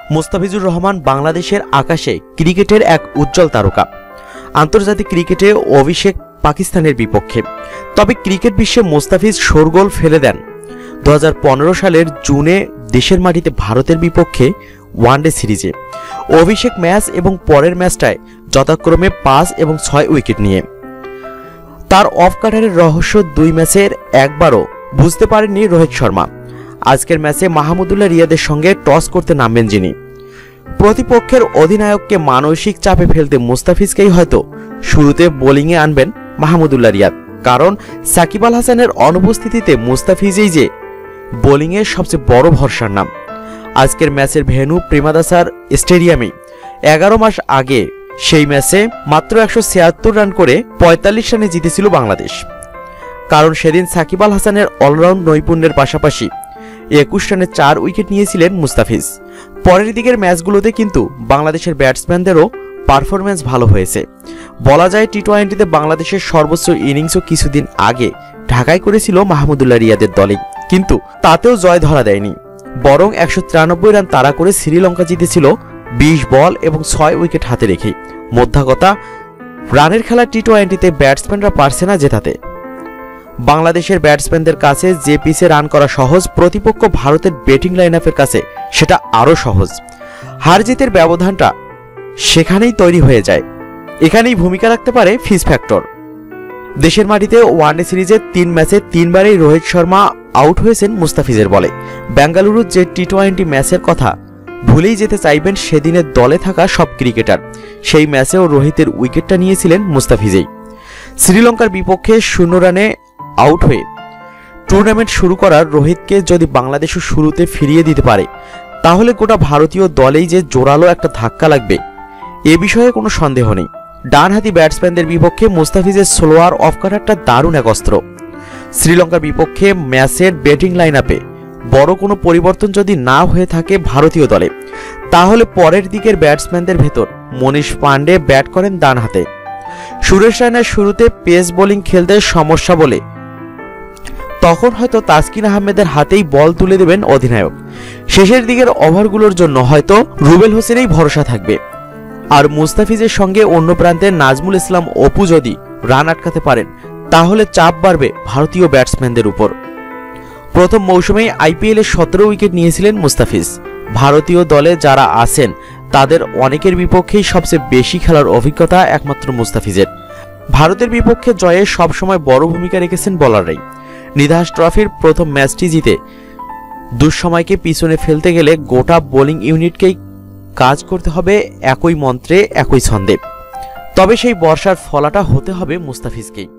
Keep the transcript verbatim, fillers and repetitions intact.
মুস্তাফিজুর রহমান বাংলাদেশের আকাশে ক্রিকেটের এক উজ্জ্বল তারকা। আন্তর্জাতিক ক্রিকেটে অভিষেক পাকিস্তানের বিপক্ষে। তবে ক্রিকেট বিশ্বে মুস্তাফিজ শোরগোল ফেলে দেন দু হাজার পনেরো সালের জুনে দেশের মাটিতে ভারতের বিপক্ষে ওয়ানডে সিরিজে। অভিষেক ম্যাচ এবং পরের ম্যাচটায় যথাক্রমে পাঁচ এবং ছয় উইকেট নিয়ে। তার অফ কাটারের রহস্য দুই ম্যাচের একবারও বুঝতে পারেননি রোহিত শর্মা। আজকের ম্যাচে মাহমুদুল্লাহ রিয়াদের সঙ্গে টস করতে নামবেন যিনি। প্রতিপক্ষের অধিনায়ককে মানসিক চাপে ফেলতে মুস্তাফিজকেই হয়তো শুরুতে বোলিংয়ে আনবেন মাহমুদুল্লাহ রিয়াদ, কারণ সাকিব আল হাসানের অনুপস্থিতিতে মুস্তাফিজই যে বোলিংয়ের সবচেয়ে বড় ভরসার নাম। আজকের ম্যাচের ভেন্যু প্রেমাদাসার স্টেডিয়ামে। এগারো মাস আগে সেই ম্যাচে মাত্র একশো ছিয়াত্তর রান করে পঁয়তাল্লিশ রানে জিতেছিল বাংলাদেশ, কারণ সেদিন সাকিব আল হাসানের অলরাউন্ড নৈপুণ্যের পাশাপাশি একুশ রানে চার উইকেট নিয়েছিলেন মুস্তাফিজ। পরের দিকের ম্যাচগুলোতে কিন্তু বাংলাদেশের ব্যাটসম্যানদেরও পারফরম্যান্স ভালো হয়েছে। বলা যায় টি টোয়েন্টিতে বাংলাদেশের সর্বোচ্চ ইনিংসও কিছুদিন আগে ঢাকায় করেছিল মাহমুদুল্লাহ রিয়াদের দলে, কিন্তু তাতেও জয় ধরা দেয়নি, বরং একশো তিরানব্বই রান তাড়া করে শ্রীলঙ্কা জিতেছিল বিশ বল এবং ছয় উইকেট হাতে রেখে। মোদ্দা কথা, রানের খেলা টি টোয়েন্টিতে ব্যাটসম্যানরা পারছে না জেতাতে। বাংলাদেশের ব্যাটসম্যানদের কাছে যে পিচে রান করা সহজ, প্রতিপক্ষ ভারতের ব্যাটিং লাইন আপের কাছে সেটা আরও সহজ। হার জিতের ব্যবধানটা সেখানেই তৈরি হয়ে যায়। এখানেই ভূমিকা রাখতে পারে ফিজ ফ্যাক্টর। দেশের মাটিতে ওয়ানডে সিরিজে তিন ম্যাচে তিনবারই রোহিত শর্মা আউট হয়েছেন মুস্তাফিজের বলে। বেঙ্গালুরুর যে টি টোয়েন্টি ম্যাচের কথা ভুলেই যেতে চাইবেন সেদিনের দলে থাকা সব ক্রিকেটার, সেই ম্যাচেও রোহিতের উইকেটটা নিয়েছিলেন মুস্তাফিজেই। শ্রীলঙ্কার বিপক্ষে শূন্য রানে আউট হয়ে টুর্নামেন্ট শুরু করার রোহিতকে যদি বাংলাদেশও শুরুতে ফিরিয়ে দিতে পারে, তাহলে গোটা ভারতীয় দলেই যে জোরালো একটা ধাক্কা লাগবে এ বিষয়ে কোনো সন্দেহ নেই। ডানহাতি ব্যাটসম্যানদের বিপক্ষে মুস্তাফিজের স্লোয়ার অফ কাটারটা দারুণ এক অস্ত্র। শ্রীলঙ্কার বিপক্ষে ম্যাচের ব্যাটিং লাইন আপে বড় কোনো পরিবর্তন যদি না হয়ে থাকে ভারতীয় দলে, তাহলে পরের দিকের ব্যাটসম্যানদের ভেতর মনীষ পান্ডে ব্যাট করেন ডান হাতে। সুরেশ রায়নার শুরুতে পেস বোলিং খেলতে সমস্যা বলে তখন হয়তো তাসকিন আহমেদের হাতেই বল তুলে দেবেন অধিনায়ক। শেষের দিকের ওভারগুলোর জন্য হয়তো রুবেল হোসেনেই ভরসা থাকবে। আর মুস্তাফিজের সঙ্গে অন্য প্রান্তে নাজমুল ইসলাম অপু যদি রান আটকাতে পারেন, তাহলে চাপ বাড়বে ভারতীয় ব্যাটসম্যানদের উপর। প্রথম মৌসুমেই আইপিএলে সতেরো উইকেট নিয়েছিলেন মুস্তাফিজ। ভারতীয় দলে যারা আছেন তাদের অনেকের বিপক্ষেই সবচেয়ে বেশি খেলার অভিজ্ঞতা একমাত্র মুস্তাফিজের। ভারতের বিপক্ষে জয়ে সবসময় বড় ভূমিকা রেখেছেন বোলাররাই। নিধাস ট্রফির প্রথম ম্যাচটি জিতে দুঃসময়কে পিছনে ফেলতে গেলে গোটা বোলিং ইউনিটকেই কাজ করতে হবে একই মন্ত্রে একই ছন্দে। তবে সেই বর্ষার ফলাটা হতে হবে মুস্তাফিজকেই।